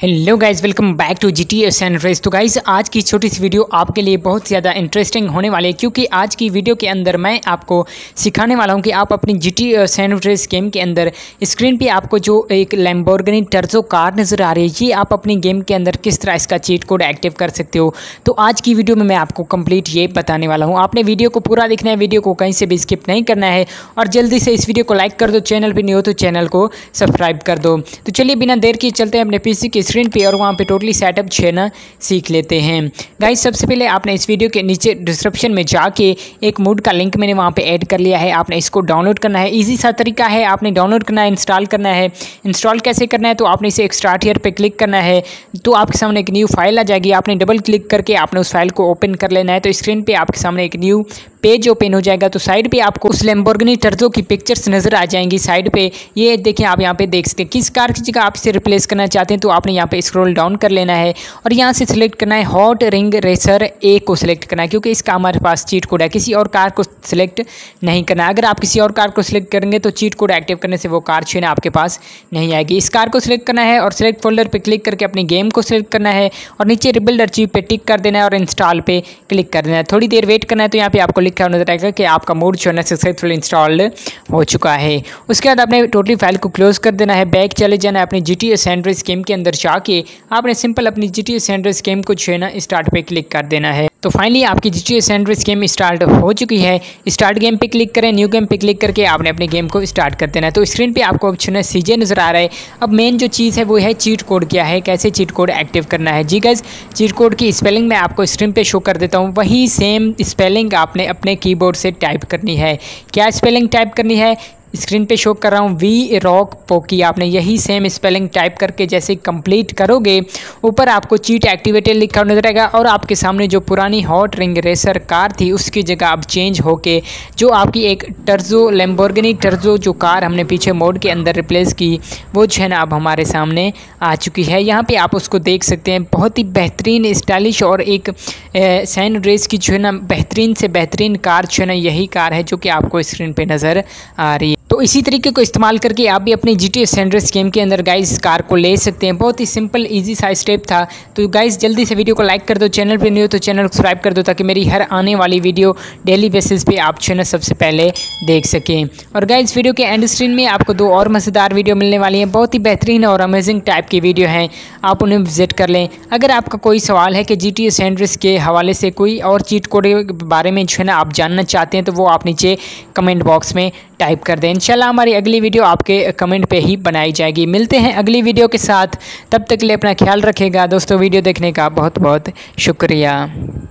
Hello guys, welcome back to GTA San Andreas. तो guys आज की छोटी सी वीडियो आपके लिए बहुत ज़्यादा इंटरेस्टिंग होने वाली है, क्योंकि आज की वीडियो के अंदर मैं आपको सिखाने वाला हूं कि आप अपनी GTA सैन अंद्रेआस गेम के अंदर स्क्रीन पे आपको जो एक लैम्बोर्गिनी टर्जो कार नज़र आ रही है, ये आप अपनी गेम के अंदर किस तरह इसका चीट कोड एक्टिव कर सकते हो। तो आज की वीडियो में मैं आपको कंप्लीट ये बताने वाला हूँ। आपने वीडियो को पूरा देखना है, वीडियो को कहीं से भी स्किप नहीं करना है और जल्दी से इस वीडियो को लाइक कर दो। चैनल पर नहीं हो तो चैनल को सब्सक्राइब कर दो। तो चलिए बिना देर किए चलते हैं अपने PC की स्क्रीन पे और वहाँ पे टोटली सेटअप छेना सीख लेते हैं। गाइस सबसे पहले आपने इस वीडियो के नीचे डिस्क्रिप्शन में जाके एक मूड का लिंक मैंने वहाँ पे ऐड कर लिया है, आपने इसको डाउनलोड करना है। इजी सा तरीका है, आपने डाउनलोड करना है, इंस्टॉल करना है। इंस्टॉल कैसे करना है, तो आपने इसे स्टार्ट हियर पे क्लिक करना है, तो आपके सामने एक न्यू फाइल आ जाएगी। आपने डबल क्लिक करके आपने उस फाइल को ओपन कर लेना है। तो स्क्रीन पे आपके सामने एक न्यू पेज ओपन हो जाएगा। तो साइड पे आपको उस लैम्बोर्गिनी टर्जो की पिक्चर्स नजर आ जाएंगी साइड पे। ये देखिए, आप यहाँ पे देख सकते हैं किस कार की जगह आप इसे रिप्लेस करना चाहते हैं। तो आपने यहाँ पे स्क्रॉल डाउन कर लेना है और यहाँ से सिलेक्ट करना है हॉट रिंग रेसर ए को सिलेक्ट करना है, क्योंकि इसका हमारे पास चीट कोड है। किसी और कार को सिलेक्ट नहीं करना। अगर आप किसी और कार को सिलेक्ट करेंगे तो चीट कोड एक्टिव करने से वो कार छीना आपके पास नहीं आएगी। इस कार को सिलेक्ट करना है और सिलेक्ट फोल्डर पर क्लिक करके अपनी गेम को सिलेक्ट करना है और नीचे रिबिल्ड अचीव पे टिक कर देना है और इंस्टॉल पे क्लिक कर देना है। थोड़ी देर वेट करना है। तो यहाँ पे आपको लिखा नजर आएगा कि आपका मोड जो है ना सक्सेसफुल इंस्टॉल्ड हो चुका है। उसके बाद आपने टोटली फाइल को क्लोज कर देना है, बैक चले जाना है। अपनी GTA सैन अंद्रेआस गेम के अंदर जाके आपने सिंपल अपनी GTA सैन अंद्रेआस गेम को जो है ना स्टार्ट पे क्लिक कर देना है। तो फाइनली आपकी GTA San Andreas game start हो चुकी है। स्टार्ट गेम पे क्लिक करें, न्यू गेम पे क्लिक करके आपने अपने गेम को स्टार्ट कर देना है। तो स्क्रीन पे आपको ऑप्शन है CJ नजर आ रहा है। अब मेन जो चीज़ है वो है चीट कोड क्या है, कैसे चीट कोड एक्टिव करना है। जी गाइस, चीट कोड की स्पेलिंग मैं आपको स्क्रीन पे शो कर देता हूँ। वही सेम स्पेलिंग आपने अपने कीबोर्ड से टाइप करनी है। क्या स्पेलिंग टाइप करनी है, स्क्रीन पे शो कर रहा हूँ, वी रॉक पोकी। आपने यही सेम स्पेलिंग टाइप करके जैसे कंप्लीट करोगे, ऊपर आपको चीट एक्टिवेटेड लिखा नजर आएगा और आपके सामने जो पुरानी हॉट रिंग रेसर कार थी उसकी जगह अब चेंज होके जो आपकी एक टर्जो लैम्बोर्गिनी टर्जो जो कार हमने पीछे मोड के अंदर रिप्लेस की, वो जो है ना अब हमारे सामने आ चुकी है। यहाँ पर आप उसको देख सकते हैं, बहुत ही बेहतरीन स्टाइलिश और एक सैन अंद्रेआस की जो है ना बेहतरीन से बेहतरीन कार जो है ना यही कार है जो कि आपको स्क्रीन पर नज़र आ रही है। तो इसी तरीके को इस्तेमाल करके आप भी अपनी GTA सैन अंद्रेआस गेम के अंदर गाइस कार को ले सकते हैं। बहुत ही सिंपल इजी सा स्टेप था। तो गाइस जल्दी से वीडियो को लाइक कर दो, चैनल पे नहीं हो तो चैनल को सब्सक्राइब कर दो, ताकि मेरी हर आने वाली वीडियो डेली बेसिस पे आप चैनल सबसे पहले देख सकें। और गाइस वीडियो के एंड स्क्रीन में आपको दो और मज़ेदार वीडियो मिलने वाली हैं, बहुत ही बेहतरीन और अमेजिंग टाइप की वीडियो हैं, आप उन्हें विजिट कर लें। अगर आपका कोई सवाल है कि GTA सैन अंद्रेआस के हवाले से कोई और चीट कोड के बारे में जो है ना आप जानना चाहते हैं, तो वो आप नीचे कमेंट बॉक्स में टाइप कर दें। इंशाल्लाह हमारी अगली वीडियो आपके कमेंट पे ही बनाई जाएगी। मिलते हैं अगली वीडियो के साथ, तब तक के लिए अपना ख्याल रखिएगा दोस्तों। वीडियो देखने का बहुत बहुत शुक्रिया।